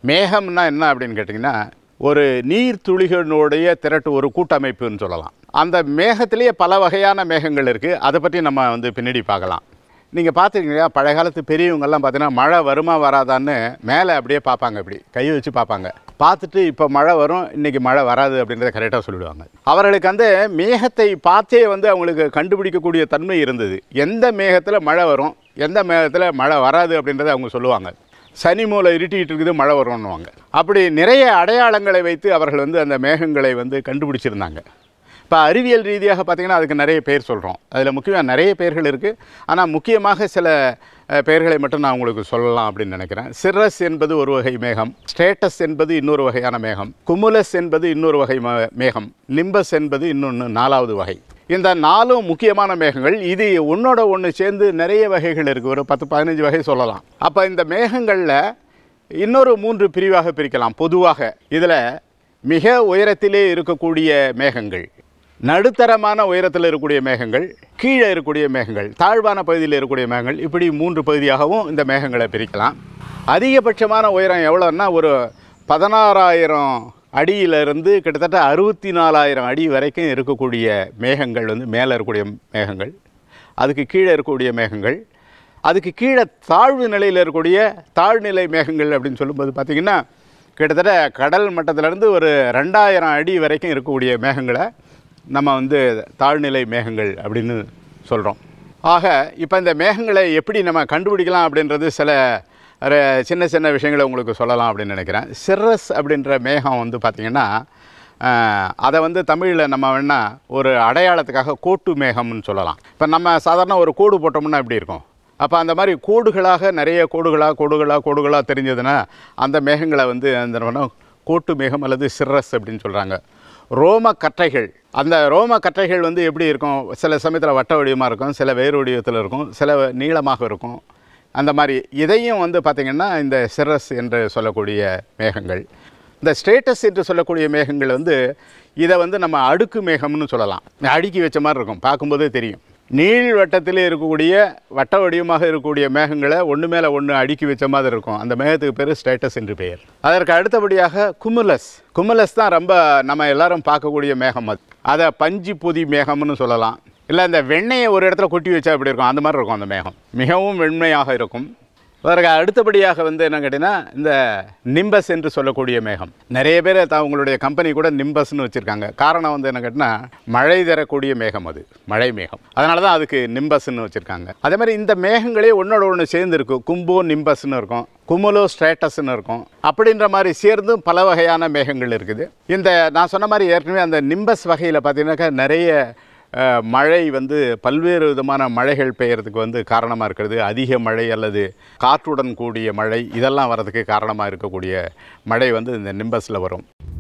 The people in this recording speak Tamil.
மேகம்னா என்ன அப்படின்னு கேட்டிங்கன்னா, ஒரு நீர் துளிகளினுடைய திரட்டு, ஒரு கூட்டமைப்புன்னு சொல்லலாம். அந்த மேகத்திலேயே பல வகையான மேகங்கள் இருக்குது. அதை பற்றி நம்ம பின்னாடி பார்க்கலாம். நீங்கள் பார்த்துருக்கீங்களா, பழைய காலத்து பெரியவங்கெல்லாம் பார்த்தீங்கன்னா மழை வருமா வராதான்னு மேலே அப்படியே பார்ப்பாங்க, இப்படி கை வச்சு பார்ப்பாங்க. பார்த்துட்டு இப்போ மழை வரும், இன்றைக்கி மழை வராது அப்படின்றத கரெக்டாக சொல்லிவிடுவாங்க. அவர்களுக்கு மேகத்தை பார்த்தே அவங்களுக்கு கண்டுபிடிக்கக்கூடிய தன்மை இருந்தது. எந்த மேகத்தில் மழை வரும், எந்த மேகத்தில் மழை வராது அப்படின்றத அவங்க சொல்லுவாங்க. சனி மூலை இருட்டிகிட்டு இருக்குது, மழை வரும்னுவாங்க. அப்படி நிறைய அடையாளங்களை வைத்து அவர்கள் அந்த மேகங்களை கண்டுபிடிச்சிருந்தாங்க. இப்போ அறிவியல் ரீதியாக பார்த்திங்கன்னா அதுக்கு நிறைய பேர் சொல்கிறோம். அதில் முக்கியமாக நிறைய பெயர்கள் இருக்குது. ஆனால் முக்கியமாக சில பெயர்களை மட்டும் நான் உங்களுக்கு சொல்லலாம் அப்படின்னு நினைக்கிறேன். சிர்ரஸ் என்பது ஒரு வகை மேகம், ஸ்டேட்டஸ் என்பது இன்னொரு வகையான மேகம், குமுலஸ் என்பது இன்னொரு வகை மேகம், நிம்பஸ் என்பது இன்னொன்று 4வது வகை. இந்த 4ம் முக்கியமான மேகங்கள். இது ஒன்றோட ஒன்று சேர்ந்து நிறைய வகைகள் இருக்குது, ஒரு 10-15 வகை சொல்லலாம். அப்போ இந்த மேகங்களில் இன்னொரு 3 பிரிவாக பிரிக்கலாம். பொதுவாக இதில் மிக உயரத்திலே இருக்கக்கூடிய மேகங்கள், நடுத்தரமான உயரத்தில் இருக்கக்கூடிய மேகங்கள், கீழே இருக்கக்கூடிய மேகங்கள், தாழ்வான பகுதியில் இருக்கக்கூடிய மேகங்கள், இப்படி 3 பகுதியாகவும் இந்த மேகங்களை பிரிக்கலாம். அதிகபட்சமான உயரம் எவ்வளோன்னா ஒரு 16,000 அடியிலிருந்து கிட்டத்தட்ட 64,000 அடி வரைக்கும் இருக்கக்கூடிய மேகங்கள் மேலே இருக்கக்கூடிய மேகங்கள், அதுக்கு கீழே இருக்கக்கூடிய மேகங்கள், அதுக்கு கீழே தாழ்வு நிலையில் இருக்கக்கூடிய தாழ்நிலை மேகங்கள் அப்படின்னு சொல்லும்போது பார்த்திங்கன்னா கிட்டத்தட்ட கடல் மட்டத்திலேருந்து ஒரு 2,000 அடி வரைக்கும் இருக்கக்கூடிய மேகங்களை நம்ம தாழ்நிலை மேகங்கள் அப்படின்னு சொல்கிறோம். ஆக இப்போ இந்த மேகங்களை எப்படி நம்ம கண்டுபிடிக்கலாம் அப்படின்றது சில சின்ன சின்ன விஷயங்களை உங்களுக்கு சொல்லலாம் அப்படின்னு நினைக்கிறேன். சிர்ரஸ் அப்படின்ற மேகம் பார்த்திங்கன்னா அதை தமிழில் நம்ம வேணால் ஒரு அடையாளத்துக்காக கோட்டு மேகம்னு சொல்லலாம். இப்போ நம்ம சாதாரண ஒரு கோடு போட்டோம்னா எப்படி இருக்கும், அப்போ அந்த மாதிரி கோடுகளாக நிறைய கோடுகளாக தெரிஞ்சதுன்னா அந்த மேகங்களை அந்த கோட்டு மேகம் அல்லது சிர்ரஸ் அப்படின்னு சொல்கிறாங்க. ரோம கற்றைகள், அந்த ரோம கற்றைகள் எப்படி இருக்கும், சில சமயத்தில் வட்ட வடிவமாக இருக்கும், சில வேறு வடிவத்தில் இருக்கும், சில நீளமாக இருக்கும். அந்த மாதிரி இதையும் பார்த்திங்கன்னா இந்த சிர்ரஸ் என்று சொல்லக்கூடிய மேகங்கள். இந்த ஸ்டேட்டஸ் என்று சொல்லக்கூடிய மேகங்கள் இதை நம்ம அடுக்கு மேகம்னு சொல்லலாம். அடுக்கி வச்ச மாதிரி இருக்கும், பார்க்கும்போதே தெரியும். நீள் வட்டத்தில் இருக்கக்கூடிய வட்ட வடிவமாக இருக்கக்கூடிய மேகங்களை ஒன்று மேலே ஒன்று அடுக்கி வச்ச மாதிரி இருக்கும். அந்த மேகத்துக்கு பேர் ஸ்டேட்டஸ் என்று பெயர். அதற்கு அடுத்தபடியாக குமுலஸ் தான் ரொம்ப நம்ம எல்லாரும் பார்க்கக்கூடிய மேகம். அதை பஞ்சு பொதி மேகம்னு சொல்லலாம். இல்லை இந்த வெண்ணெயை ஒரு இடத்துல கொட்டி வச்சா எப்படி இருக்கும், அந்த மாதிரி இருக்கும் அந்த மேகம். மிகவும் வெண்மையாக இருக்கும். அதற்கு அடுத்தபடியாக என்ன கேட்டிங்கன்னா இந்த நிம்பஸ் என்று சொல்லக்கூடிய மேகம். நிறைய பேர் அவங்களுடைய கம்பெனி கூட நிம்பஸ்ன்னு வச்சுருக்காங்க. காரணம் என்ன கேட்டிங்கன்னா மழை தரக்கூடிய மேகம், அது மழை மேகம். அதனால தான் அதுக்கு நிம்பஸ்ன்னு வச்சுருக்காங்க. அதே மாதிரி இந்த மேகங்களே ஒன்றோட ஒன்று சேர்ந்து இருக்கும். கும்போ நிம்பஸ்ன்னு இருக்கும், குமுலோ ஸ்ட்ராட்டஸ்ன்னு இருக்கும். அப்படின்ற மாதிரி சேர்ந்தும் பல வகையான மேகங்கள் இருக்குது. இந்த நான் சொன்ன மாதிரி ஏற்கனவே அந்த நிம்பஸ் வகையில் பார்த்தீங்கன்னாக்கா நிறைய மழை பல்வேறு விதமான மழைகள் பெய்யறதுக்கு காரணமாக இருக்கிறது. அதிக மழை அல்லது காற்றுடன் கூடிய மழை, இதெல்லாம் வர்றதுக்கு காரணமாக இருக்கக்கூடிய மழை இந்த நிம்பஸில் வரும்.